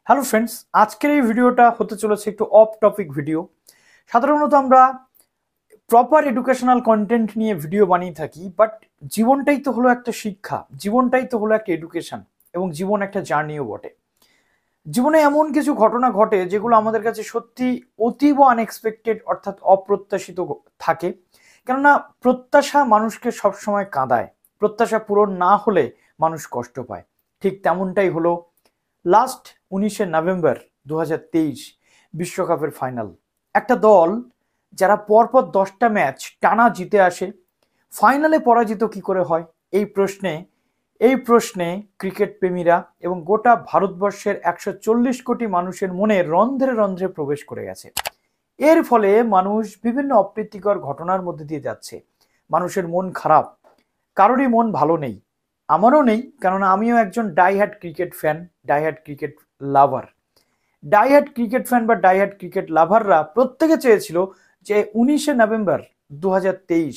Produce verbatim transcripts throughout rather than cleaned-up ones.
Hello friends, আজকের এই ভিডিওটা হতে চলেছে একটু অফ টপিক ভিডিও। সাধারণত আমরা প্রপার এডুকেশনাল কন্টেন্ট নিয়ে ভিডিও বানিয়ে থাকি, বাট জীবনটাই তো হলো একটা শিক্ষা, জীবনটাই তো হলো একটা এডুকেশন, এবং জীবন একটা জার্নিও বটে। জীবনে এমন কিছু ঘটনা ঘটে যেগুলো আমাদের কাছে সত্যি অতীব আনএক্সপেক্টেড, অর্থাৎ অপ্রত্যাশিত থাকে। কেননা প্রত্যাশা মানুষকে সবসময় কাঁদায়, প্রত্যাশা পূরণ না হলে মানুষ কষ্ট পায়। ঠিক তেমনটাই হলো লাস্ট উনিশে নভেম্বর দু হাজার তেইশ বিশ্বকাপের ফাইনাল। একটা দল যারা পরপর দশটা ম্যাচ টানা জিতে আসে, ফাইনালে পরাজিত কি করে হয়? এই প্রশ্নে এই প্রশ্নে ক্রিকেট প্রেমীরা এবং গোটা ভারতবর্ষের একশো চল্লিশ কোটি মানুষের মনে রন্ধ্রে রন্ধ্রে প্রবেশ করে গেছে। এর ফলে মানুষ বিভিন্ন অপ্রীতিকর ঘটনার মধ্যে দিয়ে যাচ্ছে। মানুষের মন খারাপ, কারোরই মন ভালো নেই, আমারও নেই, কেননা আমিও একজন diehard cricket fan, diehard cricket lover. Diehard cricket fan বা ডাইহার্ড ক্রিকেট লাভাররা প্রত্যেকে চেয়েছিল যে উনিশে নভেম্বর দু হাজার তেইশ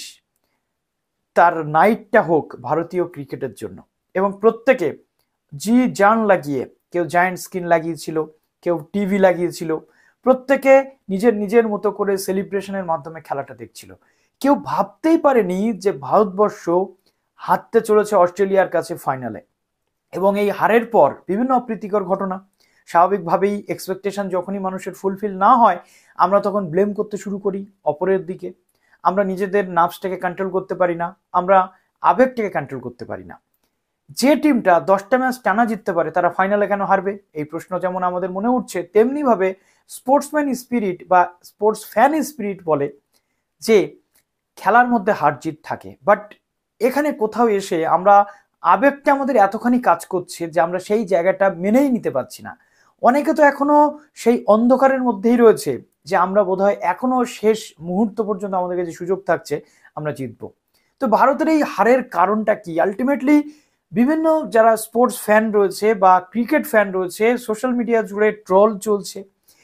তার নাইটটা হোক ভারতীয় ক্রিকেটের জন্য, এবং প্রত্যেকে জি জান লাগিয়ে, কেউ জায়ান্ট স্ক্রিন লাগিয়েছিল, কেউ টিভি লাগিয়েছিল, প্রত্যেকে নিজের নিজের মতো করে সেলিব্রেশনের মাধ্যমে খেলাটা দেখছিল। কেউ ভাবতেই পারেনি যে ভারতবর্ষ হারতে চলেছে অস্ট্রেলিয়ার কাছে ফাইনালে, এবং এই হারের পর বিভিন্ন অপ্রীতিকর ঘটনা। স্বাভাবিকভাবেই এক্সপেকটেশন যখনই মানুষের ফুলফিল না হয়, আমরা তখন ব্লেম করতে শুরু করি অপরের দিকে। আমরা নিজেদের নার্ভসটাকে কন্ট্রোল করতে পারি না, আমরা আবেগটাকে কন্ট্রোল করতে পারি না। যে টিমটা দশটা ম্যাচ টানা জিততে পারে তারা ফাইনালে কেন হারবে, এই প্রশ্ন যেমন আমাদের মনে উঠছে, তেমনিভাবে স্পোর্টসম্যান স্পিরিট বা স্পোর্টস ফ্যান স্পিরিট বলে যে খেলার মধ্যে হার জিত থাকে। বাট এখানে কোথাও এসে আমরা আবেগটা আমাদের এতখানি কাজ করছে যে আমরা সেই জায়গাটা মেনেই নিতে পারছি না। অনেকে তো এখনো সেই অন্ধকারের মধ্যেই রয়েছে যে আমরা বোধহয় এখনো শেষ মুহূর্ত পর্যন্ত আমাদের কাছে সুযোগ থাকছে আমরা জিতবো। তো ভারতের এই হারের কারণটা কি? আলটিমেটলি বিভিন্ন যারা স্পোর্টস ফ্যান রয়েছে বা ক্রিকেট ফ্যান রয়েছে, সোশ্যাল মিডিয়া জুড়ে ট্রল চলছে,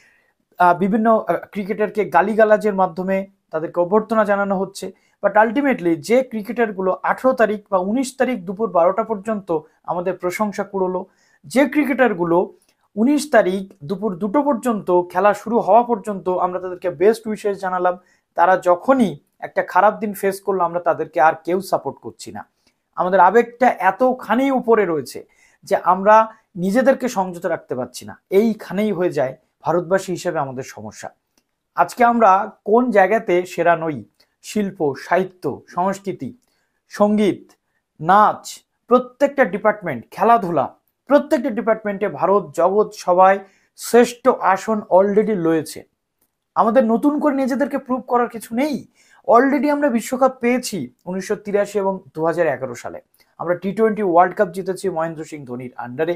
বিভিন্ন ক্রিকেটারকে গালিগালাজের মাধ্যমে তাদেরকে অভ্যর্থনা জানানো হচ্ছে। বাট আলটিমেটলি যে ক্রিকেটারগুলো আঠেরো তারিখ বা উনিশ তারিখ দুপুর বারোটা পর্যন্ত আমাদের প্রশংসা কুড়োলো, যে ক্রিকেটারগুলো উনিশ তারিখ দুপুর দুটো পর্যন্ত খেলা শুরু হওয়া পর্যন্ত আমরা তাদেরকে বেস্ট উইশেস জানালাম, তারা যখনই একটা খারাপ দিন ফেস করলো আমরা তাদেরকে আর কেউ সাপোর্ট করছি না। আমাদের আবেগটা এতখানি উপরে রয়েছে যে আমরা নিজেদেরকে সংযত রাখতে পারছি না। এইখানেই হয়ে যায় ভারতবাসী হিসেবে আমাদের সমস্যা। আজকে আমরা কোন জায়গাতে সেরা নই? শিল্প, সাহিত্য, সংস্কৃতি, সঙ্গীত, নাচ, প্রত্যেকটা ডিপার্টমেন্ট, খেলাধুলা, প্রত্যেকটা ডিপার্টমেন্টে ভারত জগৎ সবাই শ্রেষ্ঠ আসন অলরেডি লয়েছে। আমাদের নতুন করে নিজেদেরকে প্রুভ করার কিছু নেই। অলরেডি আমরা বিশ্বকাপ পেয়েছি উনিশশো তিরাশি এবং দু হাজার এগারো সালে। আমরা টি টোয়েন্টি ওয়ার্ল্ড কাপ জিতেছি মহেন্দ্র সিং ধোনির আন্ডারে।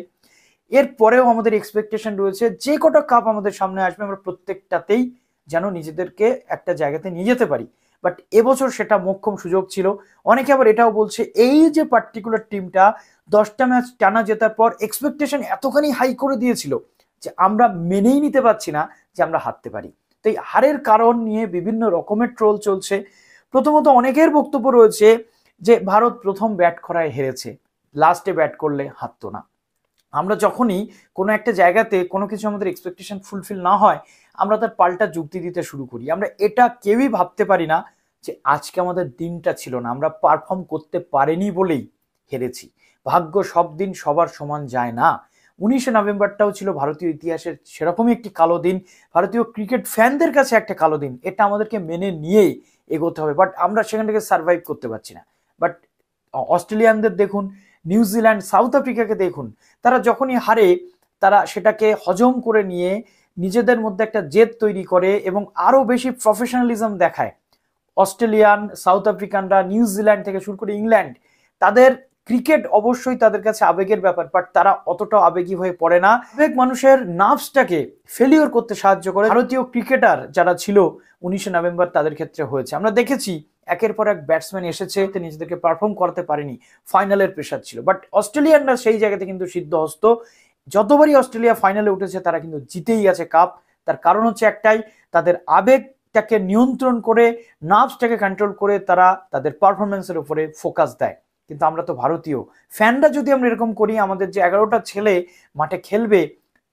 এরপরেও আমাদের এক্সপেকটেশন রয়েছে যে কটা কাপ আমাদের সামনে আসবে আমরা প্রত্যেকটাতেই যেন নিজেদেরকে একটা জায়গাতে নিয়ে যেতে পারি। বাট এবছর সেটা মোক্ষম সুযোগ ছিল। অনেকে আবার এটাও বলছে এই যে পার্টিকুলার টিমটা দশটা ম্যাচ টানা জেতার পর এক্সপেকটেশন এতখানি হাই করে দিয়েছিল যে আমরা মেনেই নিতে পারছি না যে আমরা হারতে পারি। তো এই হারের কারণ নিয়ে বিভিন্ন রকমের ট্রোল চলছে। প্রথমত অনেকের বক্তব্য রয়েছে যে ভারত প্রথম ব্যাট করায় হেরেছে, লাস্টে ব্যাট করলে হারতো না। আমরা যখনই কোনো একটা জায়গাতে কোনো কিছু আমাদের এক্সপেকটেশন ফুলফিল না হয় আমরা তার পাল্টা যুক্তি দিতে শুরু করি। আমরা এটা কেউই ভাবতে পারি না যে আজকে আমাদের দিনটা ছিল না, আমরা পারফর্ম করতে পারিনি বলেই হেরেছি। ভাগ্য সব দিন সবার সমান যায় না। উনিশে নভেম্বরটাও ছিল ভারতীয় ইতিহাসের সেরকমই একটি কালো দিন, ভারতীয় ক্রিকেট ফ্যানদের কাছে একটা কালো দিন। এটা আমাদেরকে মেনে নিয়েই এগোতে হবে। বাট আমরা সেখান থেকে সার্ভাইভ করতে পারছি না। বাট অস্ট্রেলিয়ানদের দেখুন, নিউজিল্যান্ড, সাউথ আফ্রিকাকে দেখুন, তারা যখনই হারে তারা সেটাকে হজম করে নিয়ে নিজেদের মধ্যে একটা জেদ তৈরি করে এবং আরো বেশি প্রফেশনালিজম দেখায়। অস্ট্রেলিয়ান, সাউথ আফ্রিকানরা, নিউজিল্যান্ড থেকে শুরু করে ইংল্যান্ড, তাদের ক্রিকেট অবশ্যই তাদের কাছে আবেগের ব্যাপার, বাট তারা অতটাও আবেগী হয়ে পড়ে না। আবেগ মানুষের নার্ভসটাকে ফেলিওর করতে সাহায্য করে। ভারতীয় ক্রিকেটার যারা ছিল উনিশে নভেম্বর তাদের ক্ষেত্রে হয়েছে। আমরা দেখেছি একের পর এক ব্যাটসম্যান এসেছে, নিজেদেরকে পারফর্ম করতে পারেনি, ফাইনালের প্রেশার ছিল। বাট অস্ট্রেলিয়ানরা সেই জায়গাতে কিন্তু সিদ্ধহস্ত। যতবারই অস্ট্রেলিয়া ফাইনালে উঠেছে তারা কিন্তু জিতেই আছে কাপ। তার কারণ হচ্ছে একটাই, তাদের আবেগটাকে নিয়ন্ত্রণ করে, নার্ভসটাকে কন্ট্রোল করে তারা তাদের পারফরমেন্সের উপরে ফোকাস দেয়। কিন্তু আমরা তো ভারতীয় ফ্যানরা যদি আমরা এরকম করি, আমাদের যে এগারোটা ছেলে মাঠে খেলবে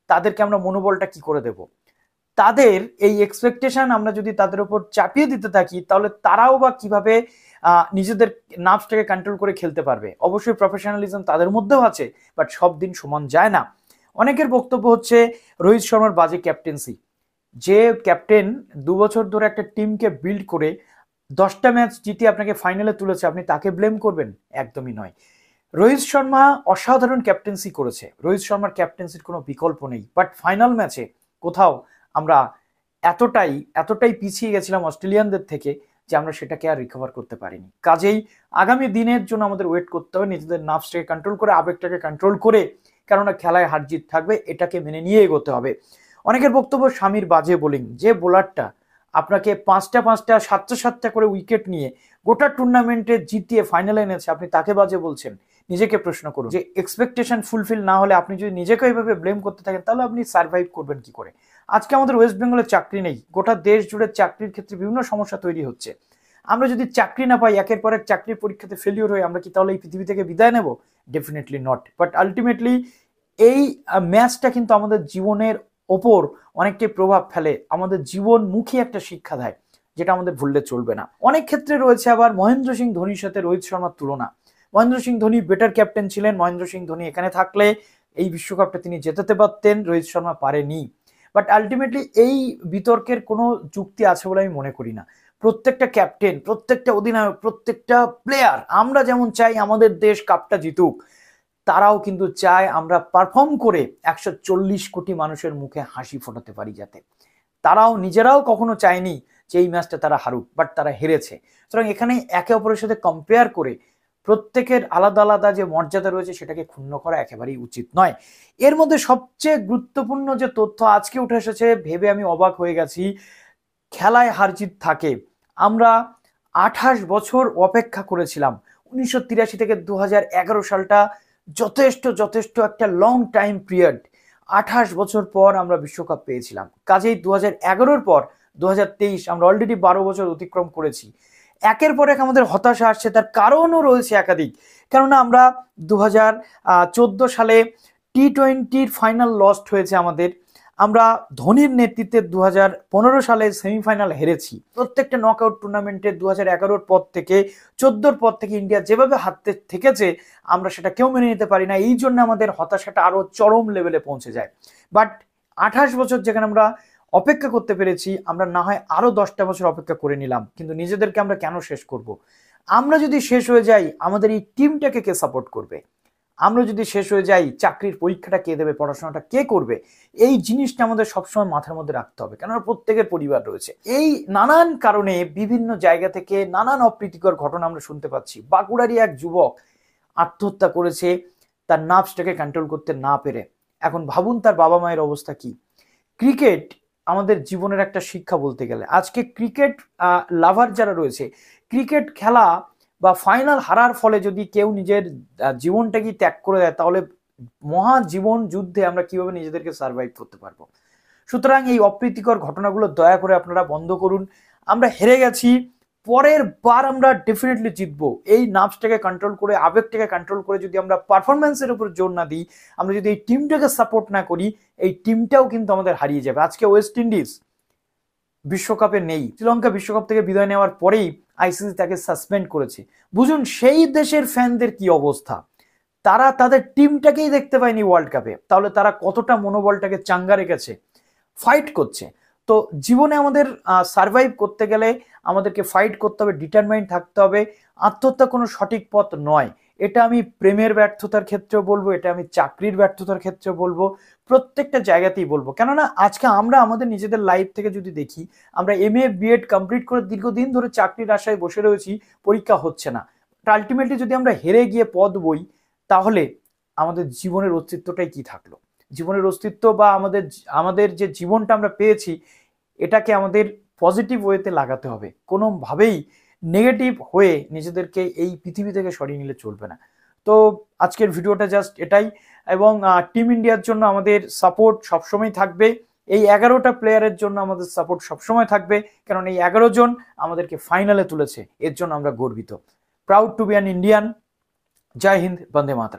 তাদেরকে আমরা মনোবলটা কি করে দেব? তাদের এই এক্সপেকটেশন আমরা যদি তাদের উপর চাপিয়ে দিতে থাকি, তাহলে তারাও বা কিভাবে নিজেদের নার্ভসটাকে কন্ট্রোল করে খেলতে পারবে? অবশ্যই প্রফেশনালিজম তাদের মধ্যেও আছে, বাট সব দিন সমান যায় না। অনেকের বক্তব্য হচ্ছে রোহিত শর্মার বাজে ক্যাপ্টেন্সি। যে ক্যাপ্টেন দু বছর ধরে একটা টিমকে বিল্ড করে দশটা ম্যাচ জিতিয়ে আপনাকে ফাইনালে তুলেছে, আপনি তাকে ব্লেম করবেন? একদমই নয়। রোহিত শর্মা অসাধারণ ক্যাপ্টেন্সি করেছে, রোহিত শর্মার ক্যাপ্টেন্সির কোনো বিকল্প নেই, বাট ফাইনাল ম্যাচে কোথাও আমরা এতটাই এতটাই পিছিয়ে গেছিলাম অস্ট্রেলিয়ানদের থেকে যে আমরা সেটাকে আর রিকভার করতে পারিনি। কাজেই আগামী দিনের জন্য আমাদের ওয়েট করতে হবে, নিজেদের নার্ভসটাকে কন্ট্রোল করে, আবেগটাকে কন্ট্রোল করে, কেননা খেলায় হার জিত থাকবে, এটাকে মেনে নিয়ে এগোতে হবে। অনেকের বক্তব্য স্বামীর বাজে বোলিং। যে বোলারটা আপনাকে পাঁচটা পাঁচটা সাতটা সাতটা করে উইকেট নিয়ে গোটা টুর্নামেন্টে জিতিয়ে ফাইনালে এনেছে, আপনি তাকে বাজে বলছেন? নিজেকে প্রশ্ন করুন যে এক্সপেকটেশন ফুলফিল না হলে আপনি যদি নিজেকে এইভাবে ব্লেম করতে থাকেন, তাহলে আপনি সার্ভাইভ করবেন কি করে? আজকে আমাদের ওয়েস্ট বেঙ্গলে চাকরি নেই, গোটা দেশ জুড়ে চাকরির ক্ষেত্রে বিভিন্ন সমস্যা তৈরি হচ্ছে। আমরা যদি চাকরি না পাই, একের পর এক চাকরির পরীক্ষাতে ফেলিওর হয়ে, আমরা কি তাহলে এই পৃথিবী থেকে বিদায় নেব? Definitely not. বাট আলটিমেটলি এই ম্যাচটা কিন্তু আমাদের জীবনের ওপর অনেকটাই প্রভাব ফেলে, আমাদের জীবনমুখী একটা শিক্ষা দেয়, যেটা আমাদের ভুললে চলবে না। অনেক ক্ষেত্রে রয়েছে আবার মহেন্দ্র সিং ধোনির সাথে রোহিত শর্মার তুলনা। মহেন্দ্র সিং ধোনি বেটার ক্যাপ্টেন ছিলেন, মহেন্দ্র সিং ধোনি এখানে থাকলে এই বিশ্বকাপটা তিনি জেতাতে পারতেন, রোহিত শর্মা পারেনি। বাট আলটিমেটলি এই বিতর্কের কোনো যুক্তি আছে বলে আমি মনে করি না। প্রত্যেকটা ক্যাপ্টেন, প্রত্যেকটা অধিনায়ক, প্রত্যেকটা প্লেয়ার, আমরা যেমন চাই আমাদের দেশ কাপটা জিতুক, তারাও কিন্তু চায় আমরা পারফর্ম করে একশো চল্লিশ কোটি মানুষের মুখে হাসি ফোটাতে পারি, যাতে তারাও নিজেরাও কখনো চায়নি যে এই ম্যাচটা তারা হারুক, বাট তারা হেরেছে। সুতরাং এখানে একে অপরের সাথে কম্পেয়ার করে প্রত্যেকের আলাদা আলাদা যে মর্যাদা রয়েছে সেটাকে ক্ষুণ্ণ করা একেবারেই উচিত নয়। এর মধ্যে সবচেয়ে গুরুত্বপূর্ণ যে তথ্য আজকে উঠে এসেছে, ভেবে আমি অবাক হয়ে গেছি। খেলায় হার জিত থাকে। আমরা আঠাশ বছর অপেক্ষা করেছিলাম, উনিশশো তিরাশি থেকে দু হাজার এগারো সালটা যথেষ্ট যথেষ্ট একটা লং টাইম পিরিয়ড। আঠাশ বছর পর আমরা বিশ্বকাপ পেয়েছিলাম। কাজেই দু হাজার এগারোর পর দু হাজার তেইশ আমরা অলরেডি বারো বছর অতিক্রম করেছি। একের পর এক আমাদের হতাশা আসছে, তার কারণও রয়েছে একাধিক। কেননা আমরা দু হাজার চোদ্দো সালে টি টোয়েন্টির ফাইনাল লস্ট হয়েছে আমাদের। আমরা ধোনির নেতৃত্বে দু হাজার পনেরো সালে সেমিফাইনাল হেরেছি। প্রত্যেকটা নকআউট টুর্নামেন্টে দু হাজার এগারোর পর থেকে, চোদ্দোর পর থেকে ইন্ডিয়া যেভাবে হারতে থেকেছে, আমরা সেটা কেউ মেনে নিতে পারি না। এই জন্য আমাদের হতাশাটা আরো চরম লেভেলে পৌঁছে যায়। বাট আঠাশ বছর যেখানে আমরা অপেক্ষা করতে পেরেছি, আমরা না হয় আরো দশটা বছর অপেক্ষা করে নিলাম, কিন্তু নিজেদেরকে আমরা কেন শেষ করব? আমরা যদি শেষ হয়ে যাই, আমাদের এই টিমটাকে কে সাপোর্ট করবে? আমরা যদি শেষ হয়ে যাই, চাকরির পরীক্ষাটা কে দেবে, পড়াশোনাটা কে করবে? এই জিনিসটা আমাদের সবসময় মাথার মধ্যে রাখতে হবে, কেননা প্রত্যেকের পরিবার রয়েছে। এই নানান কারণে বিভিন্ন জায়গা থেকে নানান অপ্রীতিকর ঘটনা আমরা শুনতে পাচ্ছি। বাঁকুড়ারই এক যুবক আত্মহত্যা করেছে তার নার্ভসটাকে কন্ট্রোল করতে না পেরে। এখন ভাবুন তার বাবা মায়ের অবস্থা কি। ক্রিকেট আমাদের জীবনের একটা শিক্ষা বলতে গেলে। আজকে ক্রিকেট লাভার যারা রয়েছে, ক্রিকেট খেলা বা ফাইনাল হারার ফলে যদি কেউ নিজের জীবনটাকে ত্যাগ করে দেয়, তাহলে মহা জীবন যুদ্ধে আমরা কিভাবে নিজেদেরকে সার্ভাইভ করতে পারবো? সুতরাং এই অপ্রীতিকর ঘটনাগুলো দয়া করে আপনারা বন্ধ করুন। আমরা হেরে গেছি, পরের বার আমরা ডেফিনেটলি জিতবো। এই নার্ভসটাকে কন্ট্রোল করে, আবেগটাকে কন্ট্রোল করে যদি আমরা পারফরমেন্সের উপর জোর না দিই, আমরা যদি এই টিমটাকে সাপোর্ট না করি, এই টিমটাও কিন্তু আমাদের হারিয়ে যাবে। আজকে ওয়েস্ট ইন্ডিজ বিশ্বকাপে নেই, শ্রীলঙ্কা বিশ্বকাপ থেকে বিদায় নেওয়ার পরেই আইসিসি তাকে সাসপেন্ড করেছে। বুঝুন সেই দেশের ফ্যানদের কি অবস্থা, তারা তাদের টিমটাকেই দেখতে পায়নি ওয়ার্ল্ড কাপে। তাহলে তারা কতটা মনোবলটাকে চাঙ্গা রেখেছে, ফাইট করছে। তো জীবনে আমাদের সার্ভাইভ করতে গেলে আমাদেরকে ফাইট করতে হবে, ডিটারমাইন্ড থাকতে হবে। আত্মহত্যা কোনো সঠিক পথ নয়। এটা আমি প্রেমের ব্যর্থতার ক্ষেত্রেও বলবো, এটা আমি চাকরির ব্যর্থতার ক্ষেত্রে বলবো, প্রত্যেকটা জায়গাতেই বলবো। কেননা আজকে আমরা আমাদের নিজেদের লাইফ থেকে যদি দেখি, আমরা এম এ বিএড কমপ্লিট করে দীর্ঘদিন ধরে চাকরির আশায় বসে রয়েছি, পরীক্ষা হচ্ছে না। আলটিমেটলি যদি আমরা হেরে গিয়ে পদ বই, তাহলে আমাদের জীবনের অস্তিত্বটাই কি থাকলো? জীবনের অস্তিত্ব বা আমাদের আমাদের যে জীবনটা আমরা পেয়েছি, এটাকে আমাদের পজিটিভ ওয়েতে লাগাতে হবে। কোনোভাবেই নেগেটিভ হয়ে নিজেদেরকে এই পৃথিবী থেকে সরিয়ে নিলে চলবে না। তো আজকের ভিডিওটা জাস্ট এটাই। এবং টিম ইন্ডিয়ার জন্য আমাদের সাপোর্ট সবসময় থাকবে, এই এগারোটা প্লেয়ারের জন্য আমাদের সাপোর্ট সবসময় থাকবে, কারণ এই এগারো জন আমাদেরকে ফাইনালে তুলেছে, এর জন্য আমরা গর্বিত। Proud to be an Indian. জয় হিন্দ, বন্দে মাতরম।